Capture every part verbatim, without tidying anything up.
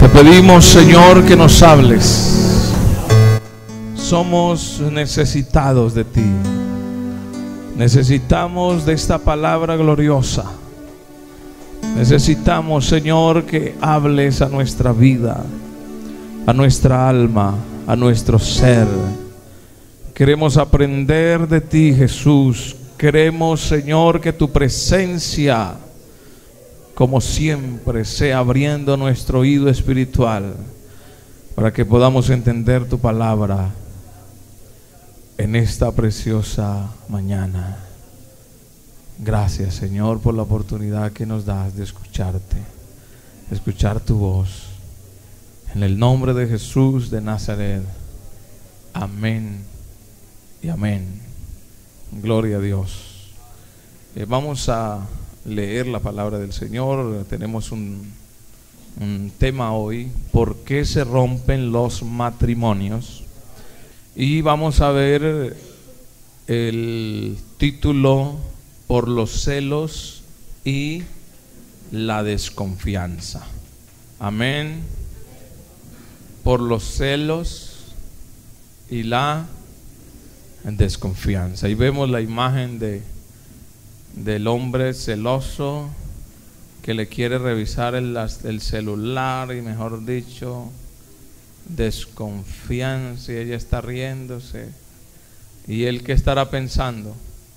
pedimos, Señor, que nos hables. Somos necesitados de ti. Necesitamos de esta palabra gloriosa. Necesitamos, Señor, que hables a nuestra vida, a nuestra alma, a nuestro ser. Queremos aprender de ti, Jesús. Queremos, Señor, que tu presencia, como siempre, sea abriendo nuestro oído espiritual para que podamos entender tu palabra en esta preciosa mañana. Gracias, Señor, por la oportunidad que nos das de escucharte, de escuchar tu voz. En el nombre de Jesús de Nazaret. Amén y amén. Gloria a Dios. Eh, vamos a leer la palabra del Señor. Tenemos un, un tema hoy: ¿por qué se rompen los matrimonios? Y vamos a ver el título: por los celos y la desconfianza. Amén. Por los celos y la desconfianza. Y vemos la imagen de del hombre celoso que le quiere revisar el, el celular, y mejor dicho, desconfianza, y ella está riéndose. ¿Y él qué estará pensando?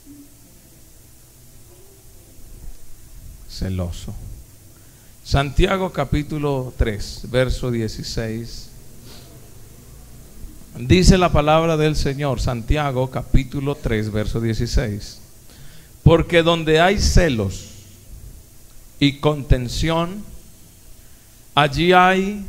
Celoso. Santiago capítulo tres, verso dieciséis. Dice la palabra del Señor, Santiago capítulo tres, verso dieciséis: porque donde hay celos y contención, allí hay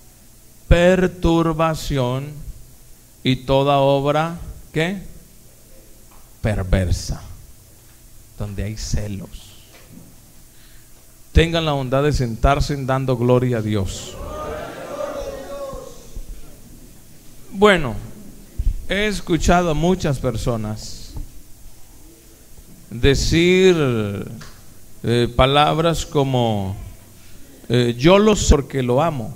perturbación y toda obra, ¿qué? Perversa. Donde hay celos. Tengan la bondad de sentarse dando gloria a Dios. Bueno, he escuchado a muchas personas decir eh, palabras como eh, yo lo sé porque lo amo.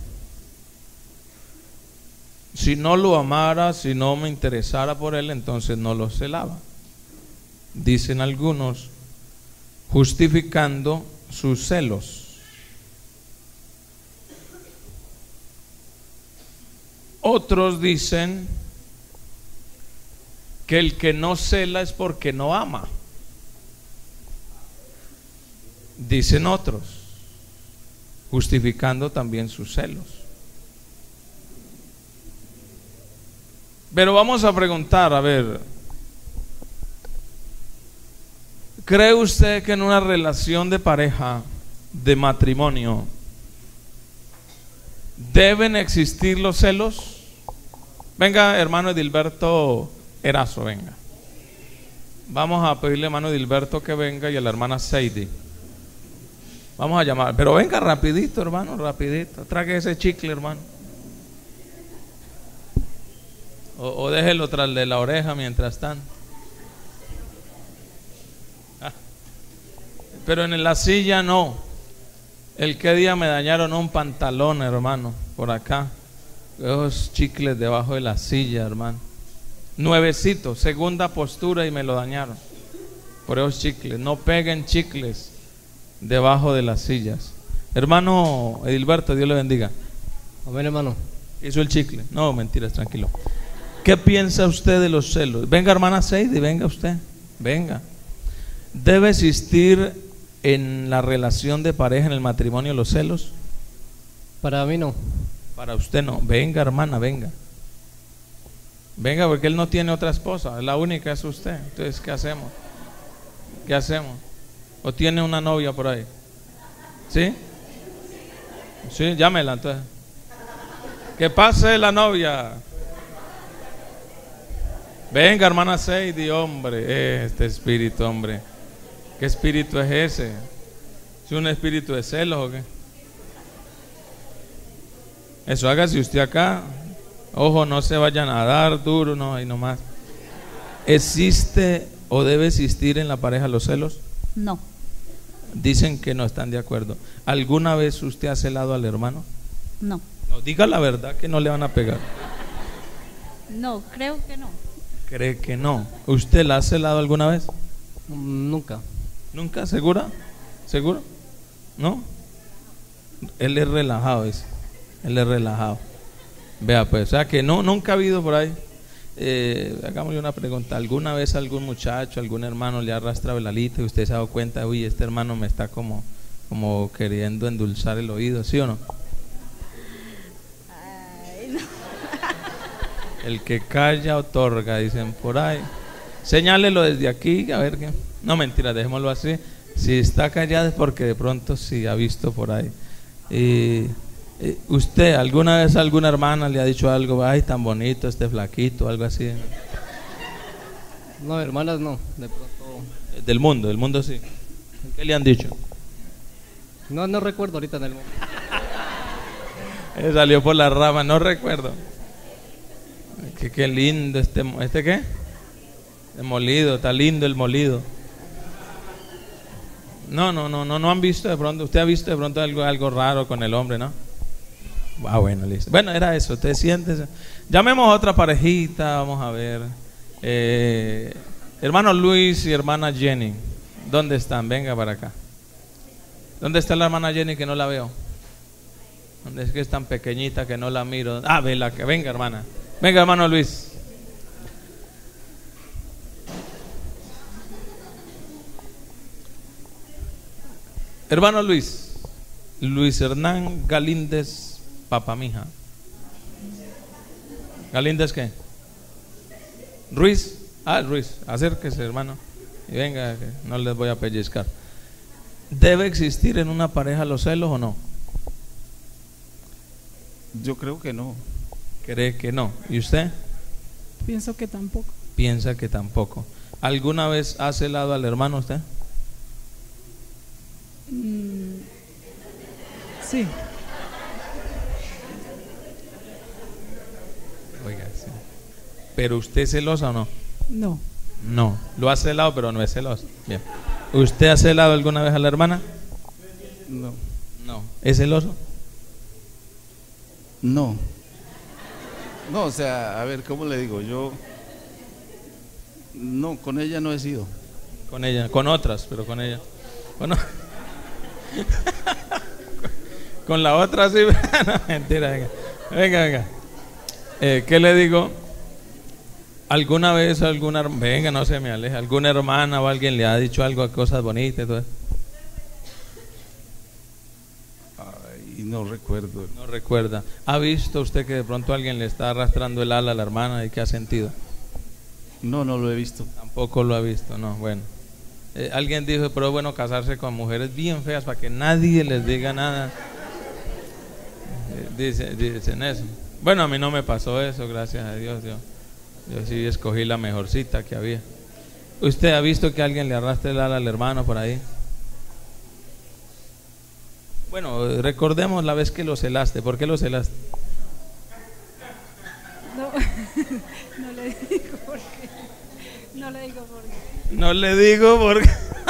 Si no lo amara, si no me interesara por él, entonces no lo celaba. Dicen algunos, justificando sus celos. Otros dicen que el que no cela es porque no ama. Dicen otros, justificando también sus celos. Pero vamos a preguntar, a ver, ¿cree usted que en una relación de pareja, de matrimonio, deben existir los celos? Venga, hermano Edilberto Erazo, venga. Vamos a pedirle a hermano Edilberto que venga, y a la hermana Seidi. Vamos a llamar, pero venga rapidito, hermano, rapidito. Trague ese chicle, hermano. O, o déjelo tras de la oreja mientras tanto. Ah. Pero en la silla no. El que día me dañaron un pantalón, hermano, por acá. Esos chicles debajo de la silla, hermano. Nuevecito, segunda postura, y me lo dañaron por esos chicles. No peguen chicles debajo de las sillas. Hermano Edilberto, Dios le bendiga. Amén, hermano. Hizo el chicle. No, mentiras, tranquilo. ¿Qué piensa usted de los celos? Venga, hermana Seidi, venga usted. Venga. ¿Debe existir en la relación de pareja, en el matrimonio, los celos? Para mí no. Para usted no. Venga, hermana, venga. Venga, porque él no tiene otra esposa. La única es usted. Entonces, ¿qué hacemos? ¿Qué hacemos? ¿O tiene una novia por ahí? ¿Sí? Sí, llámela entonces. Que pase la novia. Venga, hermana Seidi, hombre. Este espíritu, hombre. ¿Qué espíritu es ese? ¿Es un espíritu de celos o qué? Eso hágase usted acá. Ojo, no se vayan a dar duro, no, ahí nomás. ¿Existe o debe existir en la pareja los celos? No. Dicen que no están de acuerdo. ¿Alguna vez usted ha celado al hermano? No. No, diga la verdad que no le van a pegar. No, creo que no. ¿Cree que no? ¿Usted la ha celado alguna vez? Mm, Nunca. ¿Nunca? ¿Segura? ¿Seguro? ¿No? Él es relajado, ese. Él es relajado. Vea pues, o sea que no, nunca ha habido por ahí. Eh, hagámosle una pregunta. ¿Alguna vez algún muchacho, algún hermano le ha arrastrado el alito y usted se ha dado cuenta, uy, este hermano me está como, como queriendo endulzar el oído, ¿sí o no? Ay, no. El que calla otorga, dicen por ahí. Señálelo desde aquí, a ver qué. No, mentira, dejémoslo así. Si está callado es porque de pronto sí ha visto por ahí. Y eh, ¿usted alguna vez a alguna hermana le ha dicho algo, ay, tan bonito este flaquito, algo así? No, hermanas no. De pronto. Del mundo, del mundo sí. ¿Qué le han dicho? No, no recuerdo ahorita en el momento. Eh, salió por la rama, no recuerdo. Qué, qué lindo este, ¿este qué? El molido, está lindo el molido. No, no, no, no, no han visto de pronto. Usted ha visto de pronto algo, algo raro con el hombre, ¿no? Ah, bueno, listo. Bueno, era eso. Usted siéntese. Llamemos a otra parejita, vamos a ver. Eh, hermano Luis y hermana Jenny, ¿dónde están? Venga para acá. ¿Dónde está la hermana Jenny que no la veo? ¿Dónde es que es tan pequeñita que no la miro? Ah, vela, que venga, hermana. Venga, hermano Luis. Hermano Luis, Luis Hernán Galíndez Papamija. ¿Galíndez qué? Ruiz. Ah, Ruiz, acérquese, hermano. Y venga, que no les voy a pellizcar. ¿Debe existir en una pareja los celos o no? Yo creo que no. ¿Cree que no? ¿Y usted? Pienso que tampoco. Piensa que tampoco. ¿Alguna vez ha celado al hermano usted? Mm, sí. Oiga, sí. ¿Pero usted es celosa o no? No. No. Lo ha celado, pero no es celoso. Bien. ¿Usted ha celado alguna vez a la hermana? No. No. ¿Es celoso? No. No, o sea, a ver, ¿cómo le digo? Yo no, con ella no he sido. Con ella, con otras, pero con ella. Bueno. Con la otra sí. No, mentira, venga. Venga, venga. Eh, ¿Qué le digo? ¿Alguna vez alguna, venga, no se me aleje, alguna hermana o alguien le ha dicho algo, cosas bonitas y todo eso? Ay, no recuerdo. No recuerda. ¿Ha visto usted que de pronto alguien le está arrastrando el ala a la hermana y qué ha sentido? No, no lo he visto. Tampoco lo ha visto, no, bueno. Eh, alguien dijo, pero es bueno casarse con mujeres bien feas para que nadie les diga nada. Eh, dice, dicen eso. Bueno, a mí no me pasó eso, gracias a Dios. Yo, yo sí escogí la mejorcita que había. ¿Usted ha visto que alguien le arrastre el ala al hermano por ahí? Bueno, recordemos la vez que lo celaste. ¿Por qué lo celaste? No, no le digo por qué. No le digo por qué. No le digo porque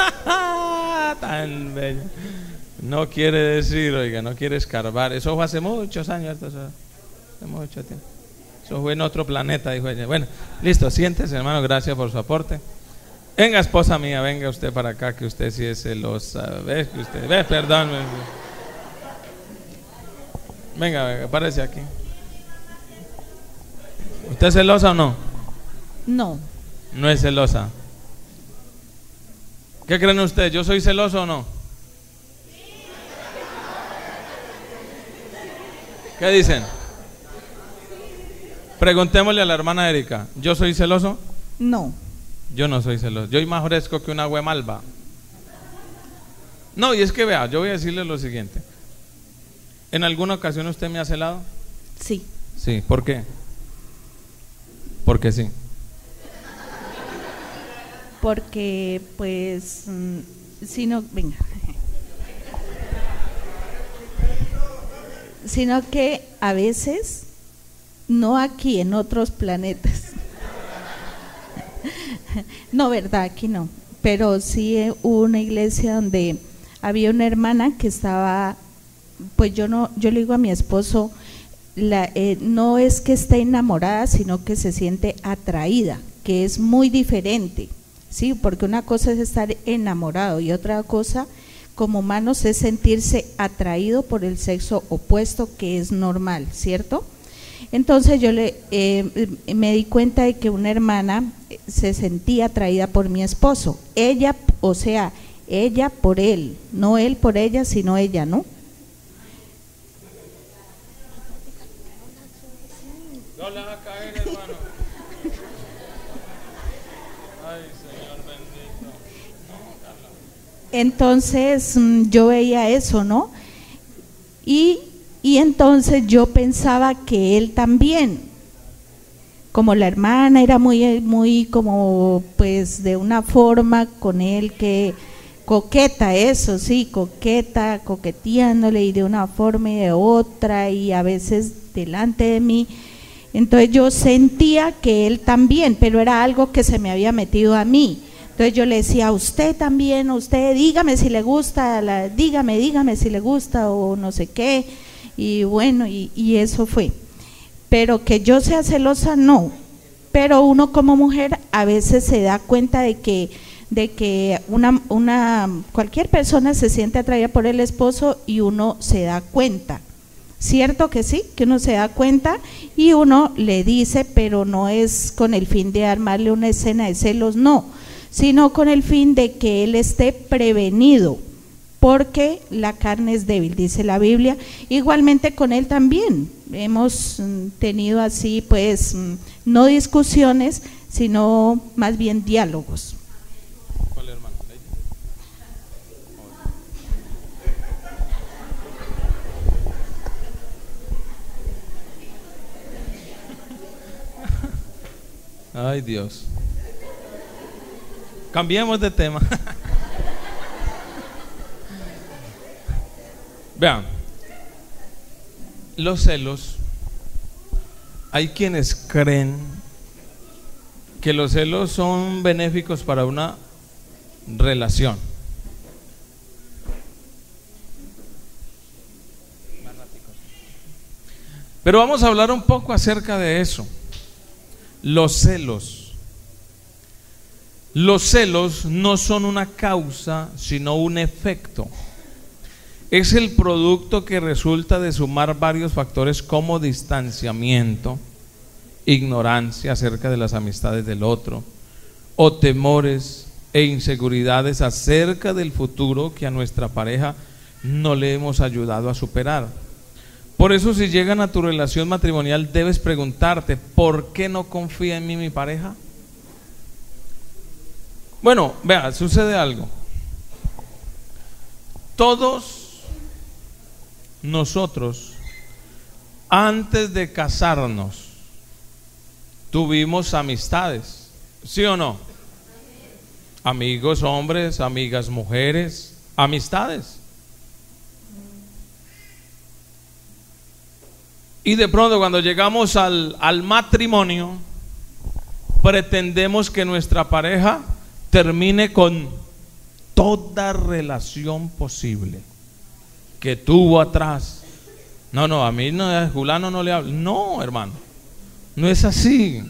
tan bello. No quiere decir, oiga, no quiere escarbar. Eso fue hace muchos años, esto, eso, hace mucho tiempo. Eso fue en otro planeta, dijo ella. Bueno, listo, siéntese, hermano, gracias por su aporte. Venga, esposa mía, venga usted para acá, que usted sí es celosa. Ve que usted, ve, perdón. Venga, venga, párese aquí. ¿Usted es celosa o no? No. No es celosa. ¿Qué creen ustedes? ¿Yo soy celoso o no? ¿Qué dicen? Preguntémosle a la hermana Erika. ¿Yo soy celoso? No. Yo no soy celoso. Yo soy más fresco que una huemalba. No, y es que vea, yo voy a decirle lo siguiente. ¿En alguna ocasión usted me ha celado? Sí. Sí, ¿por qué? Porque sí. Porque, pues, mm, si no, venga. Sino que a veces, no aquí, en otros planetas. No, verdad, aquí no. Pero sí hubo una iglesia donde había una hermana que estaba pues yo no, yo le digo a mi esposo, la, eh, no es que esté enamorada, sino que se siente atraída, que es muy diferente, ¿sí? Porque una cosa es estar enamorado y otra cosa como humanos es sentirse atraído por el sexo opuesto, que es normal, ¿cierto? Entonces yo le eh, me di cuenta de que una hermana se sentía atraída por mi esposo, ella, o sea, ella por él, no él por ella, sino ella, ¿no? No le va a caer, hermano. Ay, Señor bendito. Entonces yo veía eso, ¿no? Y, y entonces yo pensaba que él también, como la hermana era muy, muy como pues de una forma con él que coqueta, eso sí, coqueta, coqueteándole y de una forma y de otra y a veces delante de mí. Entonces yo sentía que él también, pero era algo que se me había metido a mí. Entonces yo le decía, a usted también, a usted, dígame si le gusta, la, dígame, dígame si le gusta o no sé qué. Y bueno, y, y eso fue. Pero que yo sea celosa, no. Pero uno como mujer a veces se da cuenta de que, de que una, una, cualquier persona se siente atraída por el esposo y uno se da cuenta. Cierto que sí, que uno se da cuenta y uno le dice, pero no es con el fin de armarle una escena de celos, no, sino con el fin de que él esté prevenido, porque la carne es débil, dice la Biblia. Igualmente con él también hemos tenido así, pues, no discusiones, sino más bien diálogos. ¿Cuál hermano? Ay, Dios. Cambiemos de tema. Vean, los celos, hay quienes creen que los celos son benéficos para una relación. Pero vamos a hablar un poco acerca de eso. Los celos. Los celos no son una causa, sino un efecto. Es el producto que resulta de sumar varios factores como distanciamiento, ignorancia acerca de las amistades del otro, o temores e inseguridades acerca del futuro que a nuestra pareja no le hemos ayudado a superar. Por eso, si llegan a tu relación matrimonial, debes preguntarte, ¿por qué no confía en mí mi pareja? Bueno, vea, sucede algo. Todos nosotros, antes de casarnos, tuvimos amistades, ¿sí o no? Amigos hombres, amigas mujeres, amistades. Y de pronto cuando llegamos al, al matrimonio, pretendemos que nuestra pareja termine con toda relación posible que tuvo atrás. No, no, a mí no, a Julano no le hablo. No, hermano, no es así.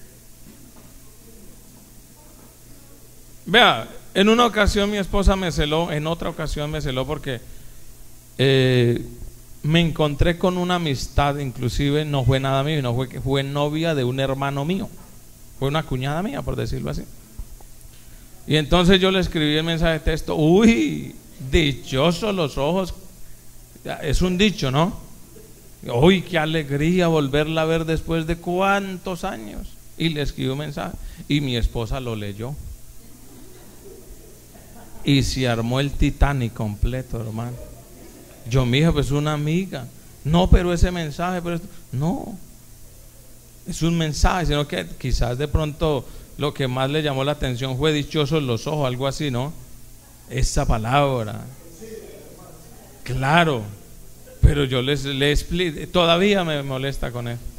Vea, en una ocasión mi esposa me celó, en otra ocasión me celó porque eh, me encontré con una amistad, inclusive no fue nada mío, no fue que fue novia de un hermano mío, fue una cuñada mía, por decirlo así. Y entonces yo le escribí el mensaje de texto, uy, dichosos los ojos, es un dicho, ¿no? Uy, qué alegría volverla a ver después de cuántos años. Y le escribí un mensaje y mi esposa lo leyó y se armó el Titanic completo, hermano. Yo, mija, pues una amiga. No, pero ese mensaje, pero esto, no, es un mensaje, sino que quizás de pronto lo que más le llamó la atención fue dichosos los ojos, algo así, ¿no? Esa palabra. Claro, pero yo les le explico, todavía me molesta con él.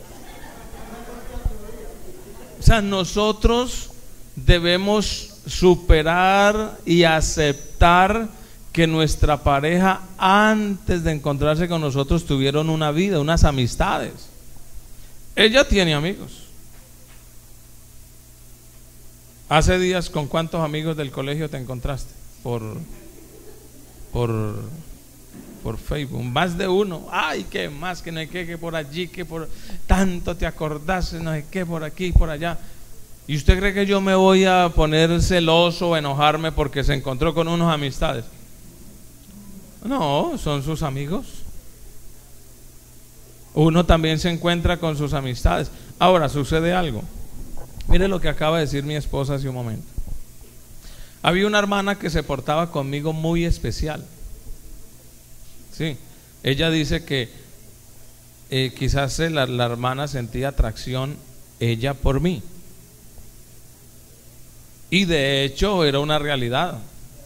O sea, nosotros debemos superar y aceptar que nuestra pareja antes de encontrarse con nosotros tuvieron una vida, unas amistades. Ella tiene amigos. Hace días, ¿con cuántos amigos del colegio te encontraste? Por, por, por Facebook, más de uno. Ay, que más, que no hay que, que por allí, que por tanto te acordaste, no hay que por aquí, por allá. ¿Y usted cree que yo me voy a poner celoso o enojarme porque se encontró con unos amistades? No, son sus amigos. Uno también se encuentra con sus amistades. Ahora, sucede algo. Mire lo que acaba de decir mi esposa hace un momento. Había una hermana que se portaba conmigo muy especial. Sí, ella dice que eh, quizás la, la hermana sentía atracción ella por mí. Y de hecho era una realidad.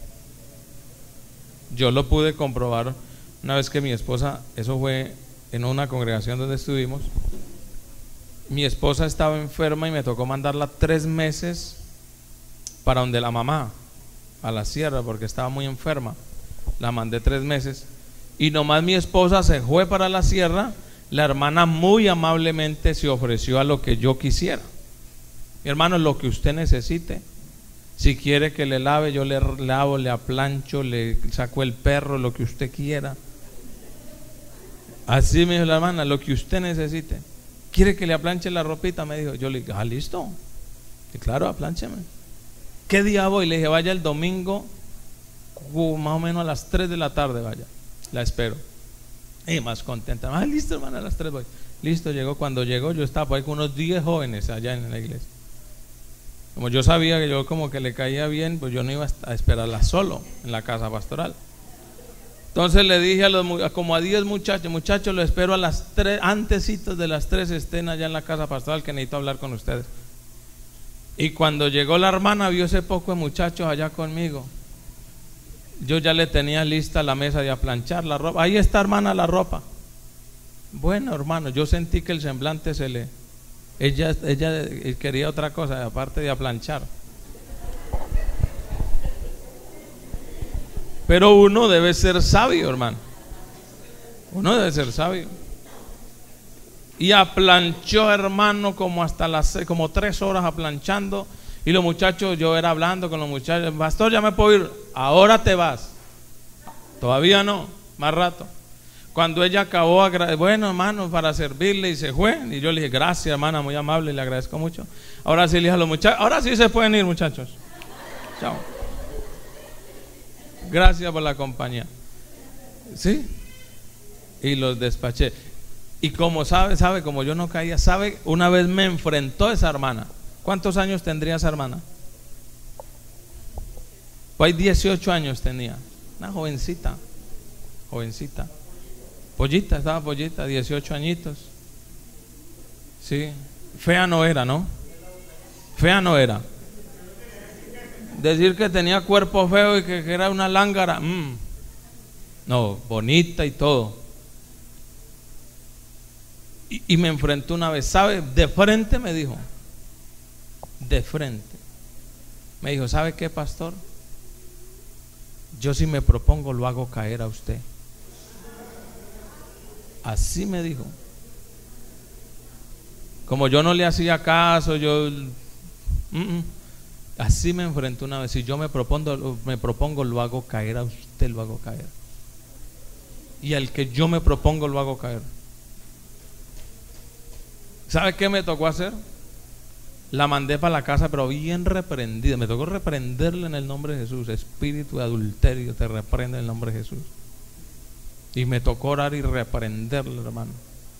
Yo lo pude comprobar una vez que mi esposa, eso fue en una congregación donde estuvimos. Mi esposa estaba enferma y me tocó mandarla tres meses para donde la mamá, a la sierra, porque estaba muy enferma. La mandé tres meses y nomás mi esposa se fue para la sierra. La hermana muy amablemente se ofreció a lo que yo quisiera. Mi hermano, lo que usted necesite. Si quiere que le lave, yo le lavo, le aplancho, le saco el perro, lo que usted quiera. Así me dijo la hermana, lo que usted necesite. ¿Quiere que le aplanche la ropita? Me dijo. Yo le dije, ah, listo. Y claro, apláncheme. ¿Qué día voy? Le dije, vaya el domingo, uh, más o menos a las tres de la tarde, vaya. La espero. Y más contenta. Ah, listo, hermana, a las tres voy. Listo, llegó. Cuando llegó, yo estaba ahí con unos diez jóvenes allá en la iglesia. Como yo sabía que yo como que le caía bien, pues yo no iba a esperarla solo en la casa pastoral. Entonces le dije a los, como a diez muchachos, muchachos, lo espero a las tres, antesitos de las tres estén allá en la casa pastoral, que necesito hablar con ustedes. Y cuando llegó la hermana, vio ese poco de muchachos allá conmigo. Yo ya le tenía lista la mesa de aplanchar la ropa. Ahí está, hermana, la ropa. Bueno, hermano, yo sentí que el semblante se le... Ella, ella quería otra cosa, aparte de aplanchar. Pero uno debe ser sabio, hermano. Uno debe ser sabio. Y aplanchó, hermano, como hasta las como tres horas aplanchando. Y los muchachos, yo era hablando con los muchachos. Pastor, ya me puedo ir. Ahora te vas. Todavía no, más rato. Cuando ella acabó, bueno, hermano, para servirle, y se fue. Y yo le dije, gracias, hermana, muy amable, le agradezco mucho. Ahora sí le dije a los muchachos, ahora sí se pueden ir, muchachos. Chao. Gracias por la compañía. ¿Sí? Y los despaché. Y como sabe, sabe, como yo no caía, sabe, una vez me enfrentó esa hermana. ¿Cuántos años tendría esa hermana? Pues dieciocho años tenía. Una jovencita. Jovencita. Pollita, estaba pollita, dieciocho añitos. Sí. Fea no era, ¿no? Fea no era. Decir que tenía cuerpo feo y que, que era una lángara, mmm. No, bonita y todo. Y, y me enfrentó una vez, ¿sabe? De frente me dijo. De frente. Me dijo, ¿sabe qué, pastor? Yo si me propongo lo hago caer a usted. Así me dijo. Como yo no le hacía caso, yo mm, mm, así me enfrentó una vez. Si yo me propongo, me propongo lo hago caer a usted, lo hago caer. Y al que yo me propongo lo hago caer. ¿Sabe qué me tocó hacer? La mandé para la casa, pero bien reprendida. Me tocó reprenderle en el nombre de Jesús. Espíritu de adulterio, te reprende en el nombre de Jesús. Y me tocó orar y reprenderle, hermano.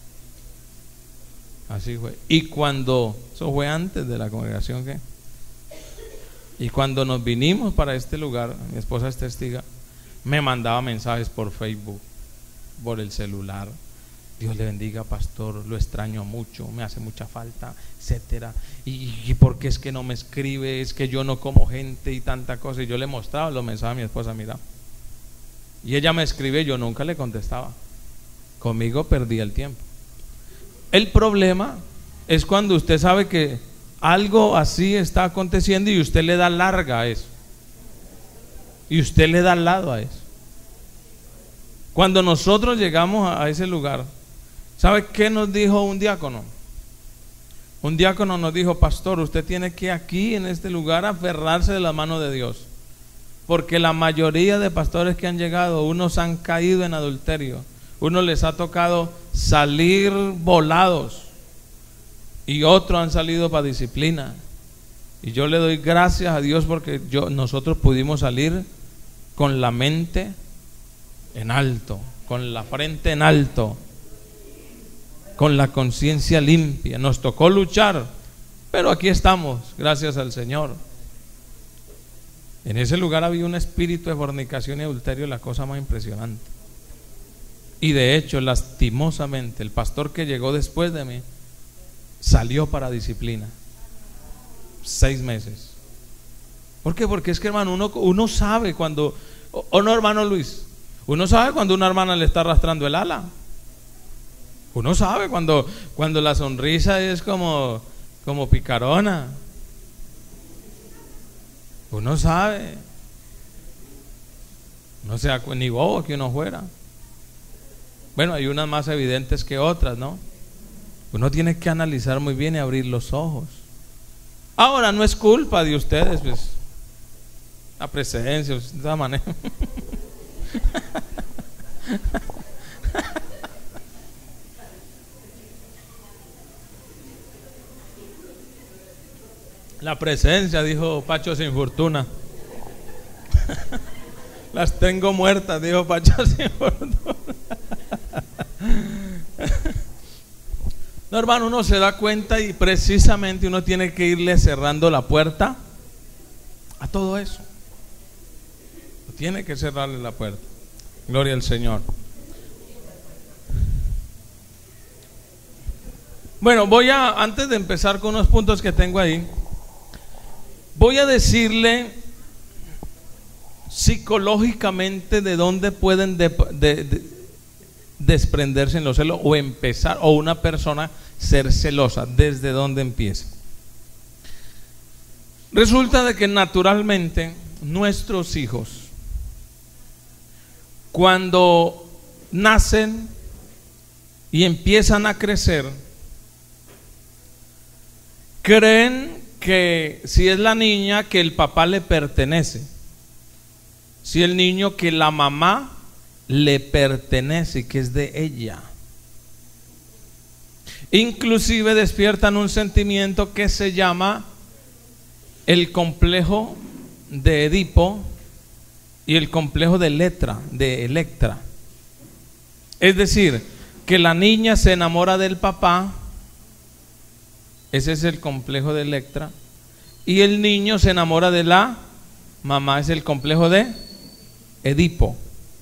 Así fue. Y cuando, eso fue antes de la congregación, ¿qué? Y cuando nos vinimos para este lugar, mi esposa es testiga, me mandaba mensajes por Facebook, por el celular. Dios le bendiga, pastor, lo extraño mucho, me hace mucha falta, etcétera. Y, y ¿por qué es que no me escribe? Es que yo no como gente y tanta cosa. Y yo le mostraba los mensajes a mi esposa, mira. Y ella me escribe, yo nunca le contestaba. Conmigo perdía el tiempo. El problema es cuando usted sabe que algo así está aconteciendo y usted le da larga a eso. Y usted le da al lado a eso. Cuando nosotros llegamos a, a ese lugar, ¿sabe qué nos dijo un diácono? Un diácono nos dijo: pastor, usted tiene que aquí en este lugar aferrarse de la mano de Dios, porque la mayoría de pastores que han llegado, unos han caído en adulterio, unos les ha tocado salir volados y otros han salido para disciplina. Y yo le doy gracias a Dios porque yo, nosotros pudimos salir con la mente en alto, con la frente en alto, con la conciencia limpia. Nos tocó luchar, pero aquí estamos, gracias al Señor. En ese lugar había un espíritu de fornicación y adulterio, la cosa más impresionante. Y de hecho, lastimosamente, el pastor que llegó después de mí salió para disciplina. Seis meses. ¿Por qué? Porque es que, hermano, uno, uno sabe cuando, o, o no, hermano Luis, uno sabe cuando una hermana le está arrastrando el ala. Uno sabe cuando, cuando la sonrisa es como, como picarona. Uno sabe. No sea ni bobo que uno fuera. Bueno, hay unas más evidentes que otras, ¿no? Uno tiene que analizar muy bien y abrir los ojos. Ahora, no es culpa de ustedes, pues, la presencia, de esta manera. La presencia, dijo Pacho sin fortuna. Las tengo muertas, dijo Pacho sin fortuna. No, hermano, uno se da cuenta y precisamente uno tiene que irle cerrando la puerta a todo eso. Tiene que cerrarle la puerta. Gloria al Señor. Bueno, voy a, antes de empezar con unos puntos que tengo ahí, voy a decirle psicológicamente de dónde pueden de, de, de, desprenderse en los celos o empezar, o una persona ser celosa, desde dónde empieza. Resulta de que naturalmente nuestros hijos, cuando nacen y empiezan a crecer, creen que si es la niña, que el papá le pertenece, si el niño, que la mamá le pertenece, que es de ella. Inclusive despiertan un sentimiento que se llama el complejo de Edipo y el complejo de Electra, de Electra. Es decir, que la niña se enamora del papá, ese es el complejo de Electra, y el niño se enamora de la mamá, es el complejo de Edipo.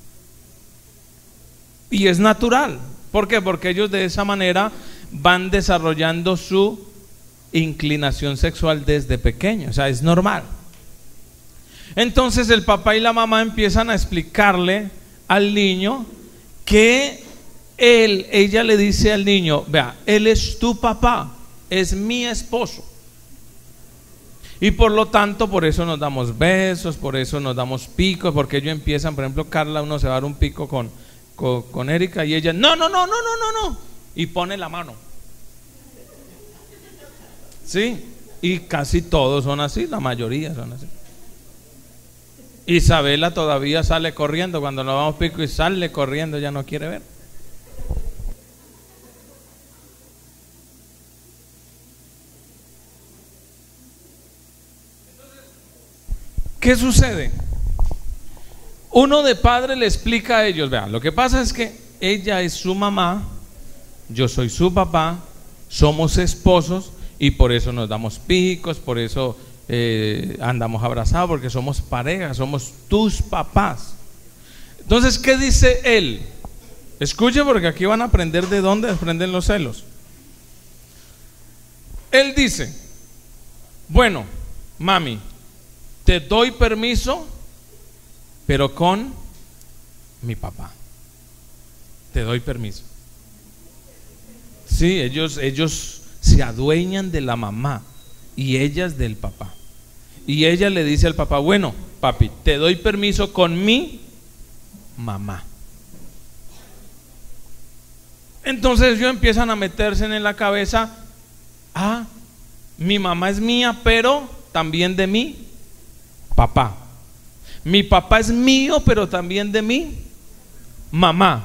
Y es natural. ¿Por qué? Porque ellos de esa manera van desarrollando su inclinación sexual desde pequeños, o sea, es normal. Entonces el papá y la mamá empiezan a explicarle al niño que él, ella le dice al niño: vea, él es tu papá, es mi esposo. Y por lo tanto, por eso nos damos besos, por eso nos damos picos, porque ellos empiezan, por ejemplo, Carla, uno se va a dar un pico con, con, con Erika y ella, no, no, no, no, no, no, no, y pone la mano. Sí, y casi todos son así, la mayoría son así. Isabela todavía sale corriendo cuando nos damos pico y sale corriendo, ya no quiere ver. ¿Qué sucede? Uno de padre le explica a ellos: vean, lo que pasa es que ella es su mamá, yo soy su papá, somos esposos y por eso nos damos picos, por eso eh, andamos abrazados, porque somos pareja, somos tus papás. Entonces, ¿qué dice él? Escuche, porque aquí van a aprender de dónde desprenden los celos. Él dice: bueno, mami, te doy permiso, pero con mi papá. Te doy permiso. Sí, ellos, ellos se adueñan de la mamá y ellas del papá. Y ella le dice al papá: bueno, papi, te doy permiso con mi mamá. Entonces ellos empiezan a meterse en la cabeza: ah, mi mamá es mía, pero también de mi papá. Mi papá es mío, pero también de mi mamá.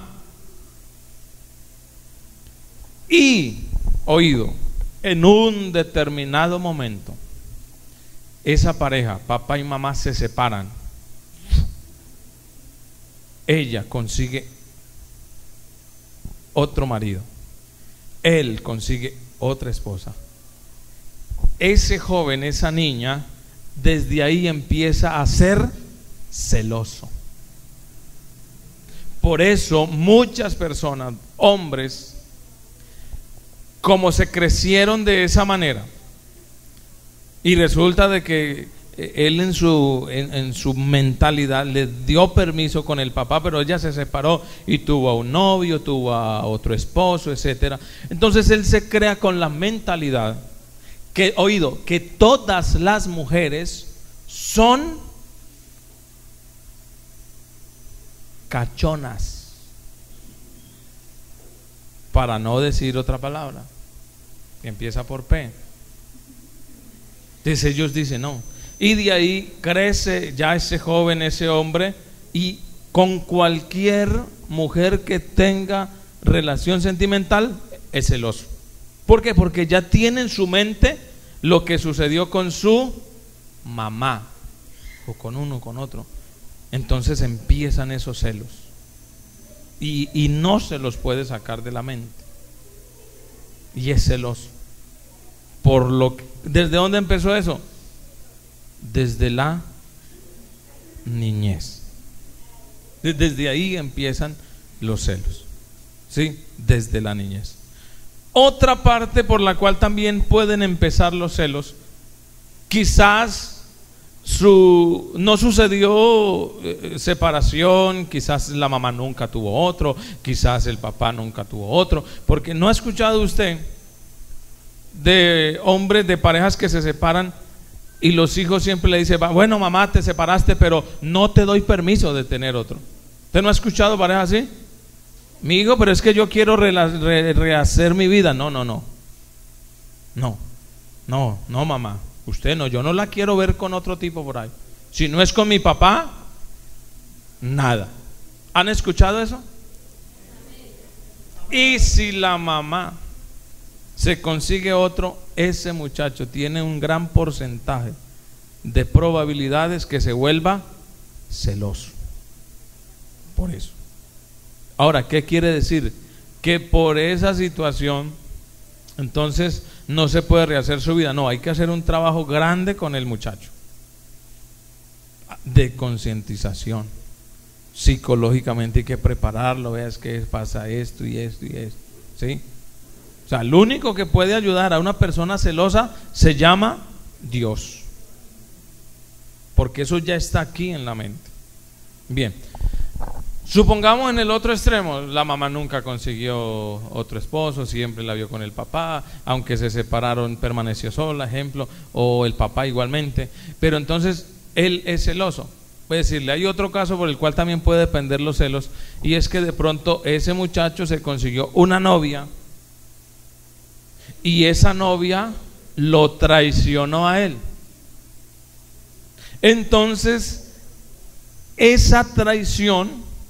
Y, oído, en un determinado momento, esa pareja, papá y mamá, se separan. Ella consigue otro marido, él consigue otra esposa. Ese joven, esa niña, desde ahí empieza a ser celoso. Por eso muchas personas, hombres, como se crecieron de esa manera, y resulta de que él en su, en, en su mentalidad le dio permiso con el papá, pero ella se separó y tuvo a un novio, tuvo a otro esposo, etcétera. Entonces él se crea con la mentalidad que, oído, que todas las mujeres son cachonas, para no decir otra palabra que empieza por P. Entonces ellos dicen no, y de ahí crece ya ese joven, ese hombre, y con cualquier mujer que tenga relación sentimental es celoso. ¿Por qué? Porque ya tiene en su mente lo que sucedió con su mamá, o con uno, con otro. Entonces empiezan esos celos y, y no se los puede sacar de la mente, y es celoso. Por lo que, ¿desde dónde empezó eso? Desde la niñez. Desde ahí empiezan los celos, ¿sí? Desde la niñez. Otra parte por la cual también pueden empezar los celos, quizás Su, no sucedió eh, separación, quizás la mamá nunca tuvo otro, quizás el papá nunca tuvo otro, porque no ha escuchado usted de hombres, de parejas que se separan y los hijos siempre le dicen: bueno, mamá, te separaste, pero no te doy permiso de tener otro. ¿Usted no ha escuchado parejas así? Mi hijo, pero es que yo quiero re, re, rehacer mi vida. No, no, no, no, no, no, mamá. Usted no, yo no la quiero ver con otro tipo por ahí. Si no es con mi papá, nada. ¿Han escuchado eso? Y si la mamá se consigue otro, ese muchacho tiene un gran porcentaje de probabilidades que se vuelva celoso. Por eso. Ahora, ¿qué quiere decir? Que por esa situación, entonces, no se puede rehacer su vida. No, hay que hacer un trabajo grande con el muchacho de concientización. Psicológicamente hay que prepararlo. Veas que pasa esto y esto y esto, ¿sí? O sea, el único que puede ayudar a una persona celosa se llama Dios, porque eso ya está aquí en la mente. Bien, supongamos en el otro extremo, la mamá nunca consiguió otro esposo, siempre la vio con el papá, aunque se separaron permaneció sola, ejemplo, o el papá igualmente, pero entonces él es celoso. Voy a decirle, hay otro caso por el cual también puede depender los celos, y es que de pronto ese muchacho se consiguió una novia y esa novia lo traicionó a él. Entonces esa traición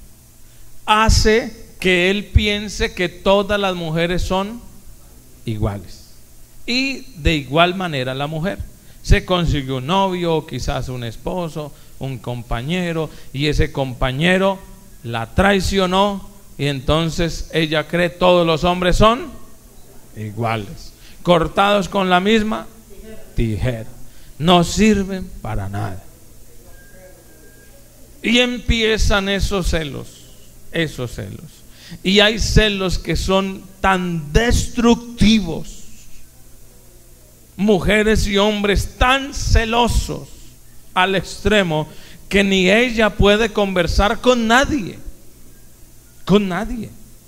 hace que él piense que todas las mujeres son iguales, y de igual manera la mujer. Se consiguió un novio, quizás un esposo, un compañero, y ese compañero la traicionó, y entonces ella cree todos los hombres son iguales, cortados con la misma tijera, no sirven para nada. Y empiezan esos celos, esos celos. Y hay celos que son tan destructivos, mujeres y hombres tan celosos al extremo que ni ella puede conversar con nadie, con nadie,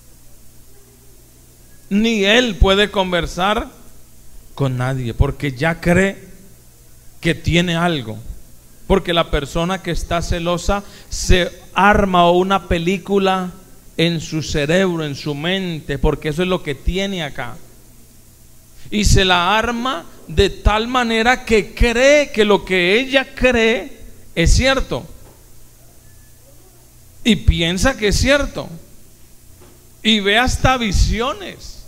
ni él puede conversar con nadie, porque ya cree que tiene algo. Porque la persona que está celosa se arma una película en su cerebro, en su mente, porque eso es lo que tiene acá. Y se la arma de tal manera que cree que lo que ella cree es cierto. Y piensa que es cierto. Y ve hasta visiones.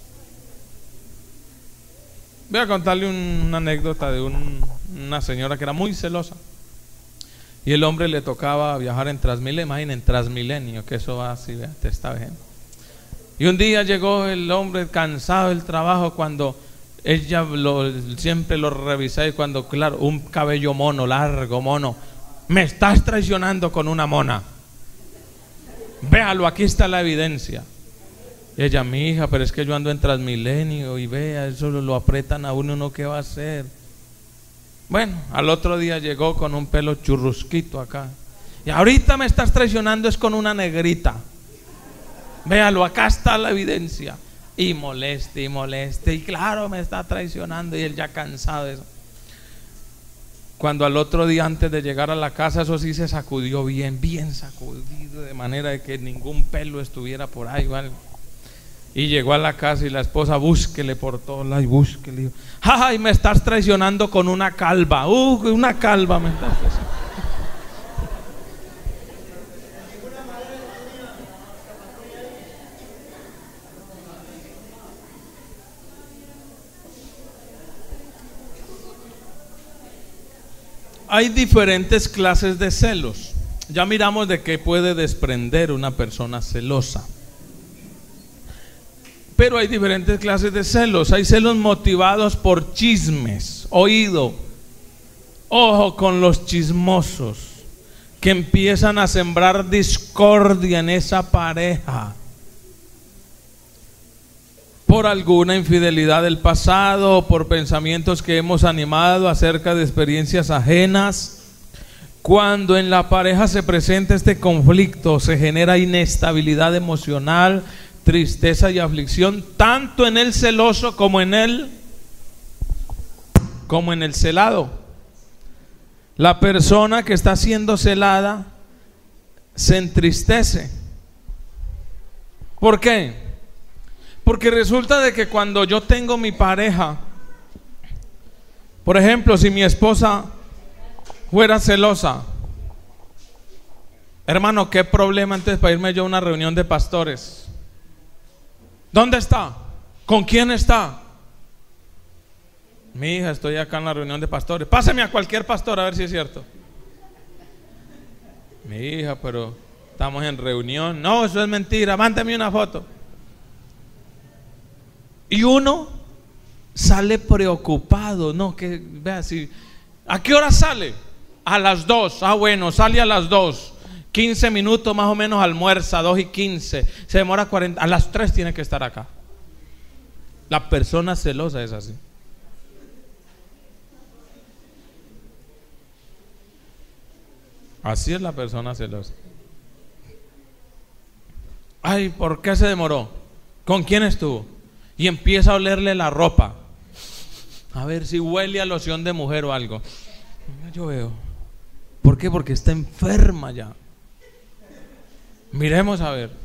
Voy a contarle un, una anécdota de un, una señora que era muy celosa. Y el hombre le tocaba viajar en Transmilenio, imaginen, en Transmilenio, que eso va así, vea, te está bien. Y un día llegó el hombre cansado del trabajo cuando ella lo, siempre lo revisaba y cuando, claro, un cabello mono, largo, mono, me estás traicionando con una mona. Véalo, aquí está la evidencia. Y ella, mi hija, pero es que yo ando en Transmilenio y vea, eso lo, lo apretan a uno, ¿no? ¿Qué va a hacer? Bueno, al otro día llegó con un pelo churrusquito acá. Y ahorita me estás traicionando es con una negrita. Véalo, acá está la evidencia. Y moleste y moleste. Y claro, me está traicionando. Y él ya cansado de eso. Cuando al otro día, antes de llegar a la casa, eso sí se sacudió bien, bien sacudido, de manera de que ningún pelo estuviera por ahí o algo. Y llegó a la casa y la esposa, búsquele por todos lados, y búsquele. ¡Ay, me estás traicionando con una calva! ¡Uh, una calva me estás traicionando! Hay diferentes clases de celos. Ya miramos de qué puede desprender una persona celosa. Pero hay diferentes clases de celos. Hay celos motivados por chismes, oído. Ojo con los chismosos que empiezan a sembrar discordia en esa pareja por alguna infidelidad del pasado, por pensamientos que hemos animado acerca de experiencias ajenas. Cuando en la pareja se presenta este conflicto, se genera inestabilidad emocional, tristeza y aflicción, tanto en el celoso como en el como en el celado. La persona que está siendo celada se entristece. ¿Por qué? Porque resulta de que cuando yo tengo mi pareja, por ejemplo, si mi esposa fuera celosa, hermano, ¿qué problema antes para irme yo a una reunión de pastores? ¿Dónde está? ¿Con quién está? Mi hija, estoy acá en la reunión de pastores. Páseme a cualquier pastor a ver si es cierto. Mi hija, pero estamos en reunión. No, eso es mentira, mándeme una foto. Y uno sale preocupado, no, que vea si, ¿a qué hora sale? A las dos. Ah, bueno, sale a las dos. quince minutos más o menos almuerza, dos y quince. Se demora cuarenta. A las tres tiene que estar acá. La persona celosa es así. Así es la persona celosa. Ay, ¿por qué se demoró? ¿Con quién estuvo? Y empieza a olerle la ropa, a ver si huele a loción de mujer o algo. Yo veo. ¿Por qué? Porque está enferma ya. Miremos a ver.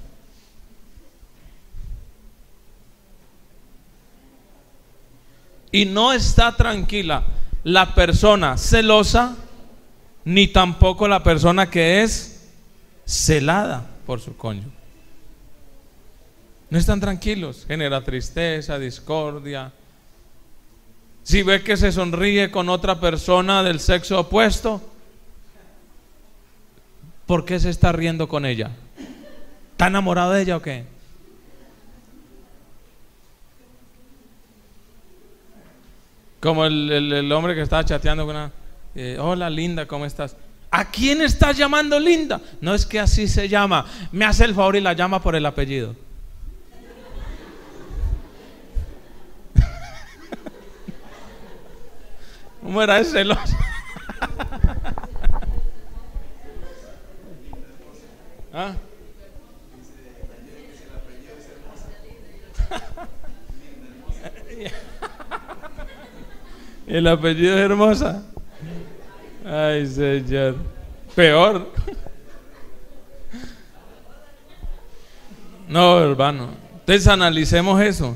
Y no está tranquila la persona celosa, ni tampoco la persona que es celada por su cónyuge. No están tranquilos, genera tristeza, discordia. Si ve que se sonríe con otra persona del sexo opuesto, ¿por qué se está riendo con ella? ¿Está enamorado de ella o qué? Como el, el, el hombre que estaba chateando con una, eh, hola linda, ¿cómo estás? ¿A quién estás llamando linda? No, es que así se llama. Me hace el favor y la llama por el apellido. ¿Cómo era ese celoso? ¿Ah? El apellido es hermosa. Ay, señor. Peor. No, hermano. Entonces analicemos eso.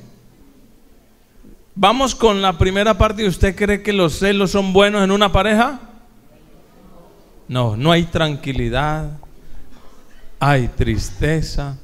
Vamos con la primera parte. ¿Usted cree que los celos son buenos en una pareja? No, no hay tranquilidad, hay tristeza.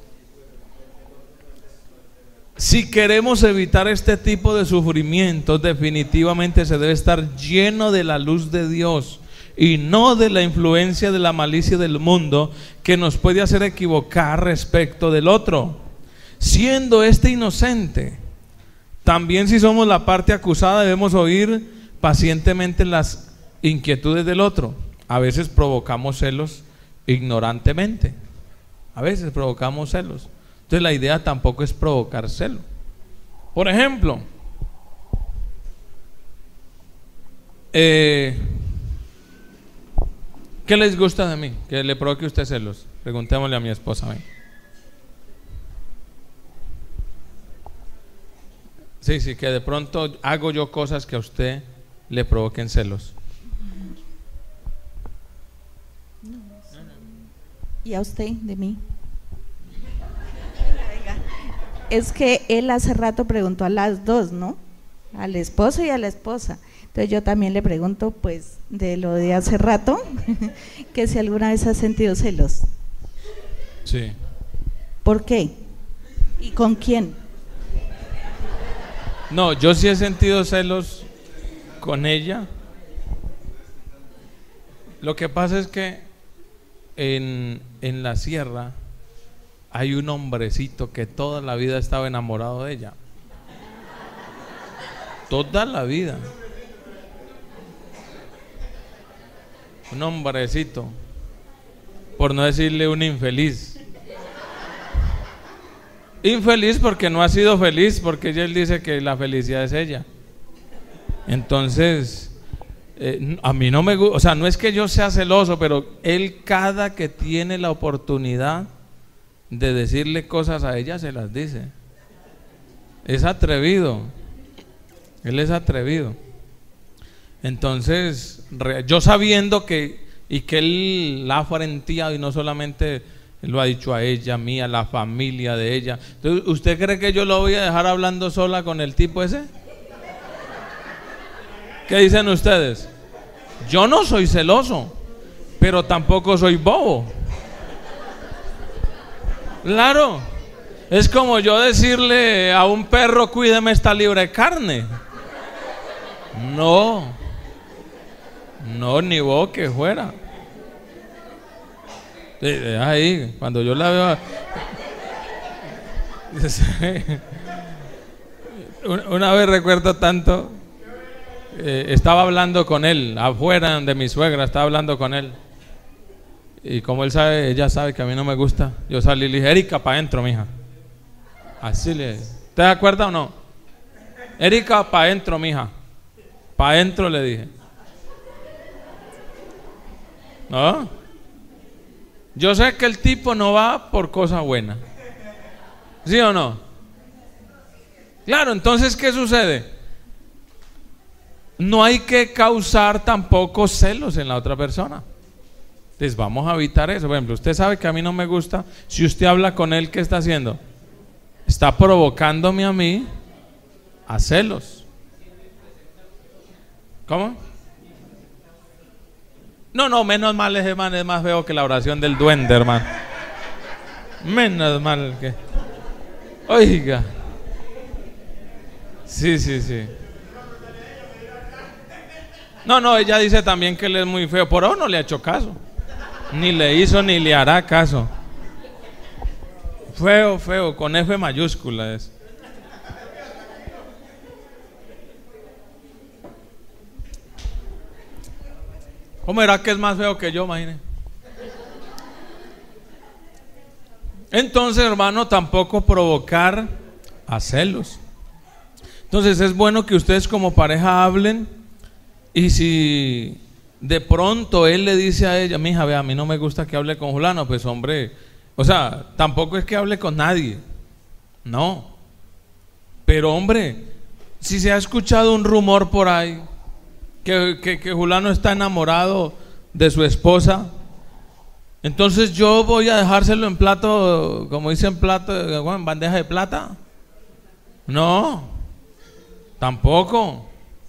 Si queremos evitar este tipo de sufrimientos, definitivamente se debe estar lleno de la luz de Dios y no de la influencia de la malicia del mundo que nos puede hacer equivocar respecto del otro, siendo este inocente. También, si somos la parte acusada, debemos oír pacientemente las inquietudes del otro. A veces provocamos celos ignorantemente, a veces provocamos celos. Entonces la idea tampoco es provocar celo. Por ejemplo, eh, ¿qué les gusta de mí? Que le provoque usted celos. Preguntémosle a mi esposa. ¿eh? Sí, sí, que de pronto hago yo cosas que a usted le provoquen celos. ¿Y a usted de mí? Es que él hace rato preguntó a las dos, ¿no? Al esposo y a la esposa. Entonces yo también le pregunto, pues, de lo de hace rato, que si alguna vez has sentido celos. Sí. ¿Por qué? ¿Y con quién? No, yo sí he sentido celos con ella. Lo que pasa es que en, en la sierra hay un hombrecito que toda la vida estaba enamorado de ella. Toda la vida. Un hombrecito, por no decirle un infeliz. Infeliz porque no ha sido feliz, porque él dice que la felicidad es ella. Entonces, eh, a mí no me gusta, o sea, no es que yo sea celoso, pero él cada que tiene la oportunidad de decirle cosas a ella, se las dice. Es atrevido. Él es atrevido. Entonces, yo sabiendo que, y que él la ha frenteado, y no solamente lo ha dicho a ella, a mí, a la familia de ella. Entonces, ¿usted cree que yo lo voy a dejar hablando sola con el tipo ese? ¿Qué dicen ustedes? Yo no soy celoso, pero tampoco soy bobo. Claro, es como yo decirle a un perro, cuídeme esta libra de carne. No, no, ni vos que fuera. Ahí, cuando yo la veo. Una vez recuerdo tanto, eh, estaba hablando con él, afuera de mi suegra, estaba hablando con él. Y como él sabe, ella sabe que a mí no me gusta, yo salí y le dije, Erika, para adentro, mija. Así le dije. ¿Te das cuenta o no? Erika, para adentro, mija. Para adentro le dije. ¿No? Yo sé que el tipo no va por cosa buena. ¿Sí o no? Claro, entonces, ¿qué sucede? No hay que causar tampoco celos en la otra persona. Entonces vamos a evitar eso. Por ejemplo, usted sabe que a mí no me gusta. Si usted habla con él, ¿qué está haciendo? Está provocándome a mí a celos. ¿Cómo? No, no, menos mal ese man es más feo que la oración del duende, hermano. Menos mal que... Oiga. Sí, sí, sí. No, no, ella dice también que él es muy feo. Por ahora no le ha hecho caso. Ni le hizo ni le hará caso. Feo, feo, con F mayúscula es. ¿Cómo era que es más feo que yo, imagínese? Entonces, hermano, tampoco provocar a celos. Entonces es bueno que ustedes como pareja hablen. Y si de pronto él le dice a ella, mija, vea, a mí no me gusta que hable con fulano, pues hombre, o sea, tampoco es que hable con nadie, no. Pero hombre, si se ha escuchado un rumor por ahí que, que, que fulano está enamorado de su esposa, Entonces yo voy a dejárselo en plato, como dicen plato, en bandeja de plata. No, tampoco.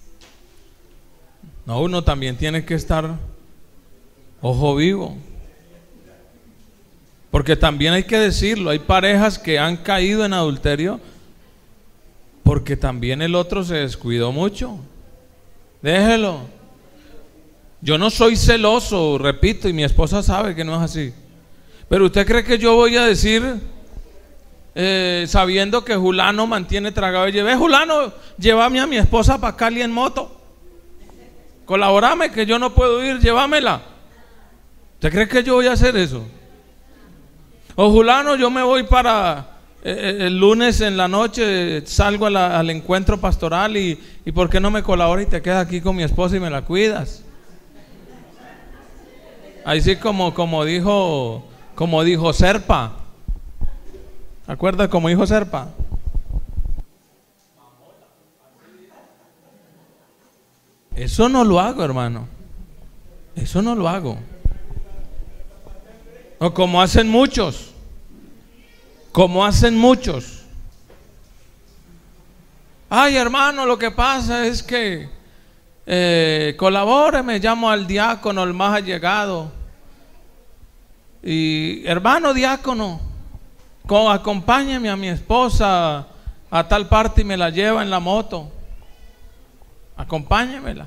No, uno también tiene que estar ojo vivo. Porque también hay que decirlo, hay parejas que han caído en adulterio porque también el otro se descuidó mucho. Déjelo. Yo no soy celoso, repito, y mi esposa sabe que no es así. Pero usted cree que yo voy a decir, eh, sabiendo que Julano mantiene tragado y llevé, Julano, llévame a mi esposa para Cali en moto. Colaborame que yo no puedo ir, llévamela. ¿Usted cree que yo voy a hacer eso? O Julano, yo me voy para eh, el lunes en la noche, salgo a la, al encuentro pastoral y, y ¿por qué no me colaboras y te quedas aquí con mi esposa y me la cuidas? Ahí sí como, como dijo, como dijo Serpa. ¿Se acuerda como dijo Serpa? Eso no lo hago, hermano. Eso no lo hago. O como hacen muchos. Como hacen muchos. Ay, hermano, lo que pasa es que eh, colabore, me llamo al diácono, el más allegado. Y hermano diácono, co- acompáñeme a mi esposa a tal parte y me la lleva en la moto. Acompáñemela.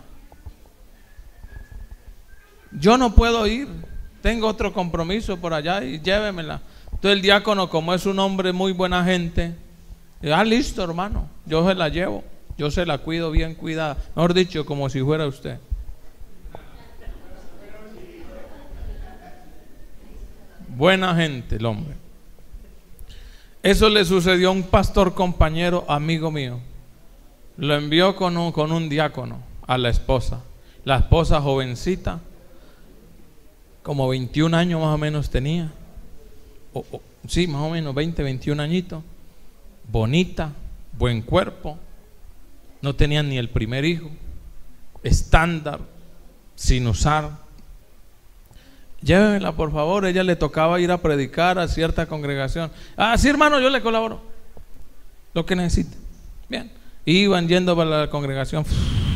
Yo no puedo ir, tengo otro compromiso por allá y llévemela. Entonces el diácono, como es un hombre muy buena gente, dice, ah, listo, hermano, yo se la llevo, yo se la cuido bien cuidada, mejor dicho, como si fuera usted. Buena gente el hombre. Eso le sucedió a un pastor compañero, amigo mío. Lo envió con un, con un diácono a la esposa. La esposa jovencita, como veintiún años más o menos tenía. O, o, sí, más o menos veinte, veintiún añitos. Bonita, buen cuerpo. No tenían ni el primer hijo. Estándar, sin usar. Llévemela, por favor. Ella le tocaba ir a predicar a cierta congregación. Ah, sí, hermano, yo le colaboro. Lo que necesite. Bien. Iban yendo para la congregación.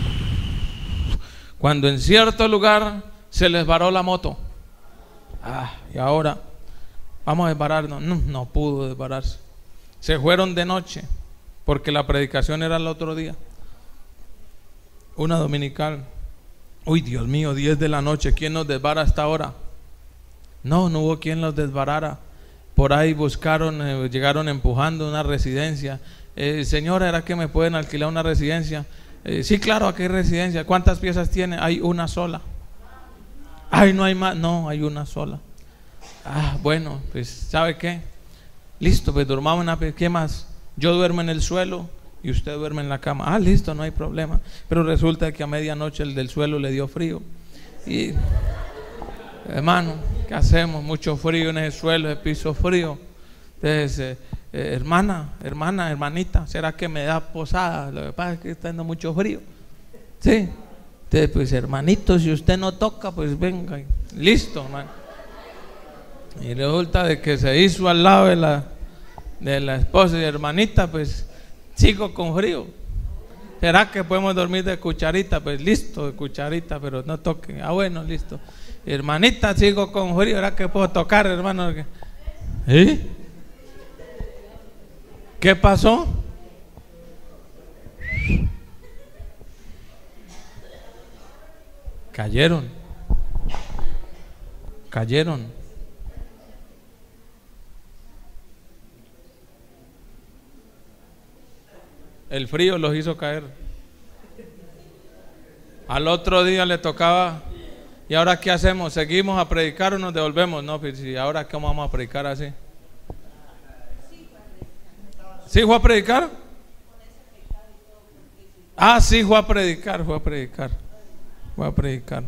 Cuando en cierto lugar se les varó la moto. Ah, y ahora vamos a desbararnos. No, no pudo desbararse. Se fueron de noche porque la predicación era el otro día. Una dominical. Uy, Dios mío, diez de la noche. ¿Quién nos desbara hasta ahora? No, no hubo quien los desbarara. Por ahí buscaron, eh, llegaron empujando una residencia. Eh, señora, ¿era que me pueden alquilar una residencia? Eh, sí, claro, aquí hay residencia. ¿Cuántas piezas tiene? Hay una sola. Ay, no hay más. No, hay una sola. Ah, bueno, pues, ¿sabe qué? Listo, pues durmamos en la... ¿Qué más? Yo duermo en el suelo y usted duerme en la cama. Ah, listo, no hay problema. Pero resulta que a medianoche el del suelo le dio frío. Y, hermano, ¿qué hacemos? Mucho frío en ese suelo, ese piso frío. Entonces, eh, eh, hermana, hermana, hermanita, ¿será que me da posada? Lo que pasa es que está haciendo mucho frío. Sí. Entonces, pues, hermanito, si usted no toca, pues venga. Listo, hermano. Y resulta de que se hizo al lado de la, de la esposa y hermanita, pues, sigo con frío. ¿Será que podemos dormir de cucharita? Pues listo, de cucharita, pero no toque. Ah, bueno, listo. Hermanita, sigo con frío. ¿Será que puedo tocar, hermano? ¿Eh? ¿Qué pasó? Cayeron. Cayeron. El frío los hizo caer. Al otro día le tocaba. ¿Y ahora qué hacemos? ¿Seguimos a predicar o nos devolvemos? No, pues ¿y ahora cómo vamos a predicar así? ¿Sí fue a predicar? Ah, sí, fue a predicar, fue a predicar. Fue a predicar.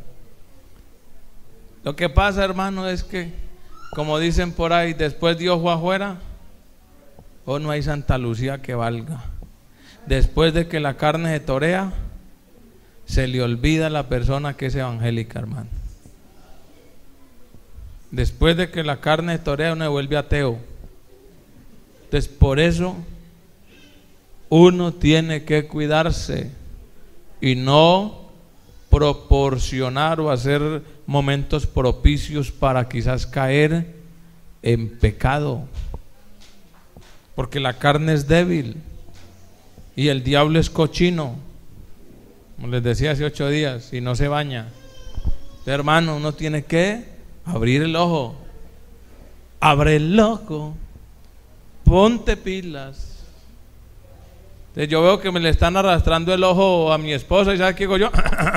Lo que pasa, hermano, es que, como dicen por ahí, después Dios fue afuera, o no hay Santa Lucía que valga. Después de que la carne se torea, se le olvida a la persona que es evangélica, hermano. Después de que la carne torea, uno se vuelve ateo. Entonces, por eso uno tiene que cuidarse y no proporcionar o hacer momentos propicios para quizás caer en pecado, porque la carne es débil y el diablo es cochino, como les decía hace ocho días, y no se baña. Entonces, hermano, uno tiene que abrir el ojo. Abre el ojo, ponte pilas. Entonces, yo veo que me le están arrastrando el ojo a mi esposa y ¿sabe qué digo yo?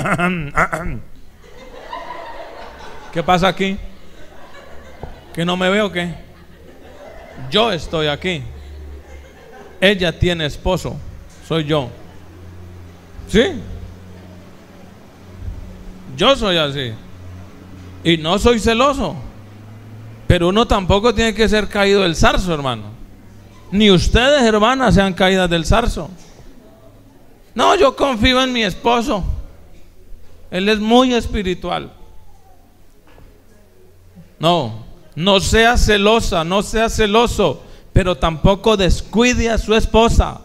¿Qué pasa aquí? ¿Que no me veo o qué? Yo estoy aquí. Ella tiene esposo, soy yo. ¿Sí? Yo soy así. Y no soy celoso. Pero uno tampoco tiene que ser caído del zarzo, hermano. Ni ustedes, hermanas, sean caídas del zarzo. No, yo confío en mi esposo. Él es muy espiritual. No, no sea celosa, no sea celoso, pero tampoco descuide a su esposa.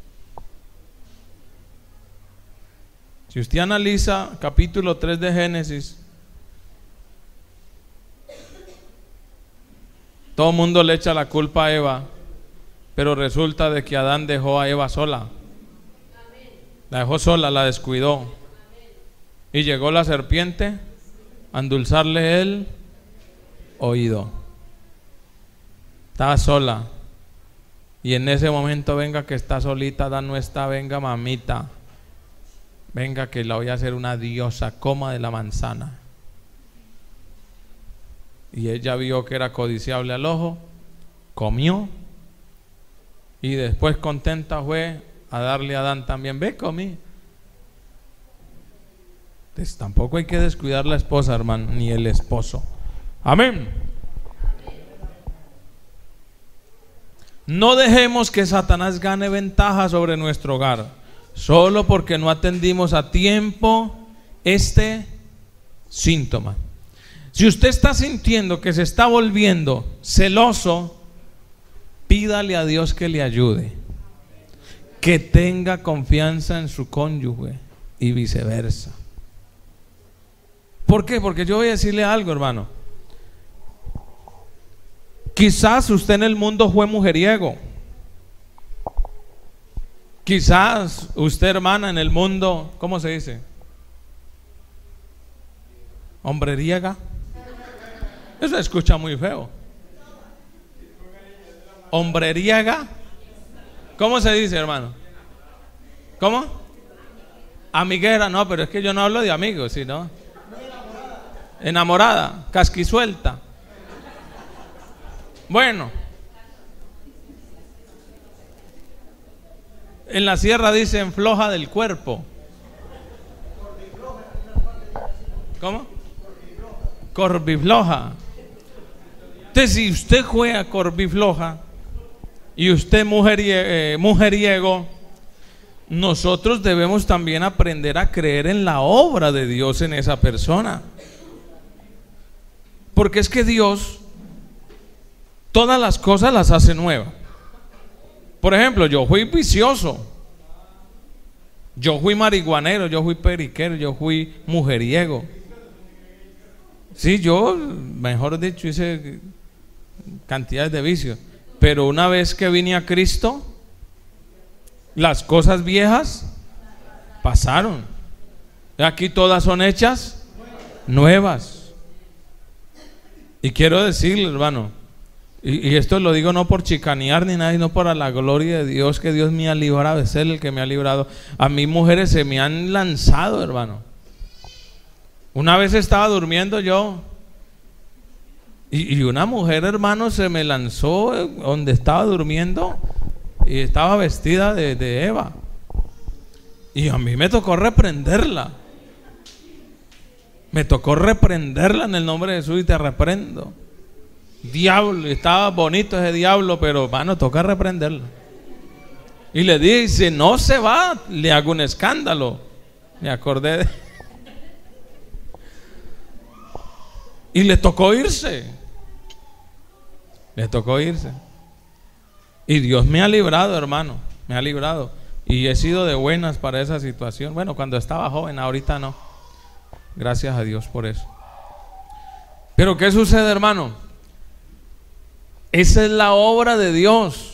Si usted analiza capítulo tres de Génesis, todo el mundo le echa la culpa a Eva, pero resulta de que Adán dejó a Eva sola. La dejó sola, la descuidó. Y llegó la serpiente a endulzarle el oído. Estaba sola. Y en ese momento, venga que está solita, Adán no está, venga mamita, venga que la voy a hacer una diosa, coma de la manzana. Y ella vio que era codiciable al ojo, comió, y después contenta fue a darle a Adán también, ve, comí. Entonces tampoco hay que descuidar la esposa, hermano, ni el esposo. Amén. No dejemos que Satanás gane ventaja sobre nuestro hogar, solo porque no atendimos a tiempo este síntoma. Si usted está sintiendo que se está volviendo celoso, pídale a Dios que le ayude, que tenga confianza en su cónyuge y viceversa. ¿Por qué? Porque yo voy a decirle algo, hermano. Quizás usted en el mundo fue mujeriego. Quizás usted, hermana, en el mundo, ¿cómo se dice? Hombreriega. Eso se escucha muy feo. Hombreriega. ¿Cómo se dice, hermano? ¿Cómo? Amiguera, no, pero es que yo no hablo de amigos, sino enamorada, casquisuelta. Bueno, en la sierra dicen floja del cuerpo. ¿Cómo? Corvifloja. Entonces, si usted juega corvifloja y usted mujeriego, eh, mujeriego, nosotros debemos también aprender a creer en la obra de Dios en esa persona. Porque es que Dios todas las cosas las hace nuevas. Por ejemplo, yo fui vicioso, yo fui marihuanero, yo fui periquero, yo fui mujeriego. Sí, yo, mejor dicho, hice cantidades de vicios. Pero una vez que vine a Cristo, las cosas viejas pasaron. Aquí todas son hechas nuevas. Y quiero decirle, hermano, y, y esto lo digo no por chicanear ni nada, sino para la gloria de Dios, que Dios me ha librado, es Él el que me ha librado. A mí mujeres se me han lanzado, hermano. Una vez estaba durmiendo yo y, y una mujer, hermano, se me lanzó donde estaba durmiendo y estaba vestida de, de Eva. Y a mí me tocó reprenderla. Me tocó reprenderla en el nombre de Jesús, y te reprendo. Diablo, estaba bonito ese diablo, pero hermano, toca reprenderla. Y le dije, si no se va, le hago un escándalo. Me acordé de... Y le tocó irse. Le tocó irse. Y Dios me ha librado, hermano, me ha librado. Y he sido de buenas para esa situación. Bueno, cuando estaba joven, ahorita no. Gracias a Dios por eso. Pero ¿qué sucede, hermano? Esa es la obra de Dios.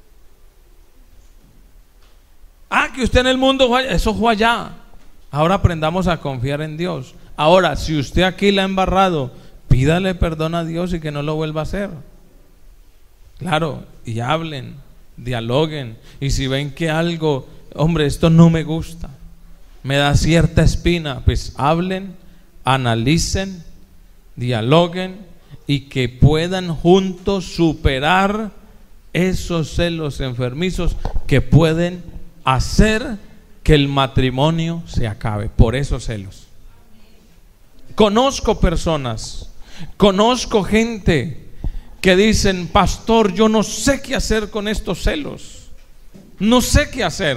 Ah, que usted en el mundo fue allá. Eso fue allá. Ahora aprendamos a confiar en Dios. Ahora, si usted aquí la ha embarrado, pídale perdón a Dios y que no lo vuelva a hacer. Claro, y hablen, dialoguen. Y si ven que algo, hombre, esto no me gusta, me da cierta espina, pues hablen, analicen, dialoguen y que puedan juntos superar esos celos enfermizos que pueden hacer que el matrimonio se acabe por esos celos. Conozco personas, conozco gente que dicen: pastor, yo no sé qué hacer con estos celos, no sé qué hacer,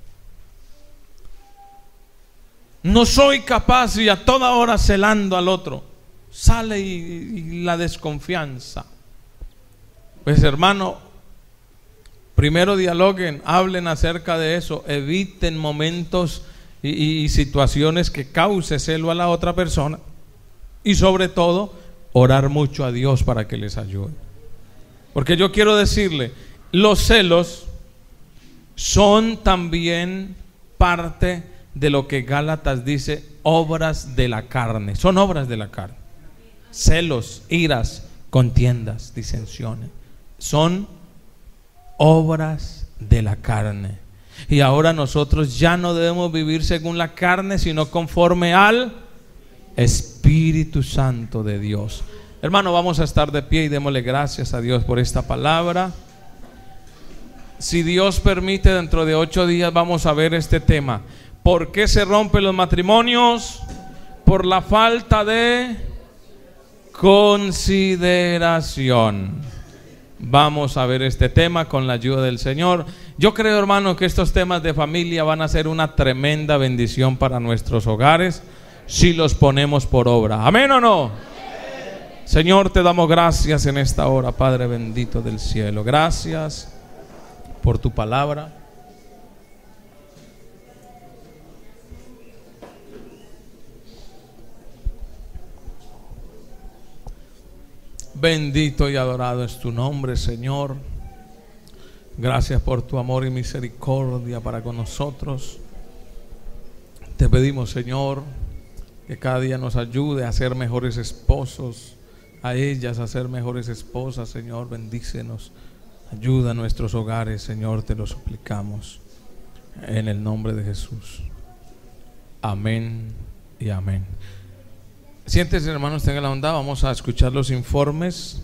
no soy capaz, y a toda hora celando al otro. Sale y, y la desconfianza. Pues hermano, primero dialoguen, hablen acerca de eso, eviten momentos y, y, y situaciones que cause celo a la otra persona, y sobre todo orar mucho a Dios para que les ayude. Porque yo quiero decirle, los celos son también parte de lo que Gálatas dice, obras de la carne. Son obras de la carne. Celos, iras, contiendas, disensiones, son obras de la carne. Y ahora nosotros ya no debemos vivir según la carne, sino conforme al Espíritu Santo de Dios. Hermano, vamos a estar de pie y démosle gracias a Dios por esta palabra. Si Dios permite, dentro de ocho días vamos a ver este tema. ¿Por qué se rompen los matrimonios? Por la falta de consideración. Vamos a ver este tema con la ayuda del Señor. Yo creo, hermano, que estos temas de familia van a ser una tremenda bendición para nuestros hogares si los ponemos por obra. ¿Amén o no? Amén. Señor, te damos gracias en esta hora, Padre bendito del cielo. Gracias por tu palabra. Bendito y adorado es tu nombre, Señor. Gracias por tu amor y misericordia para con nosotros. Te pedimos, Señor, que cada día nos ayude a ser mejores esposos, a ellas a ser mejores esposas. Señor, bendícenos, ayuda a nuestros hogares, Señor, te lo suplicamos en el nombre de Jesús. Amén y amén. Siéntense, hermanos, tengan la bondad, vamos a escuchar los informes.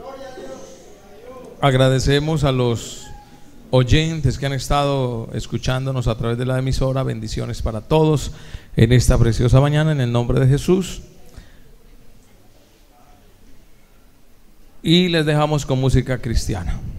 Agradecemos a los oyentes que han estado escuchándonos a través de la emisora. Bendiciones para todos en esta preciosa mañana, en el nombre de Jesús. Y les dejamos con música cristiana.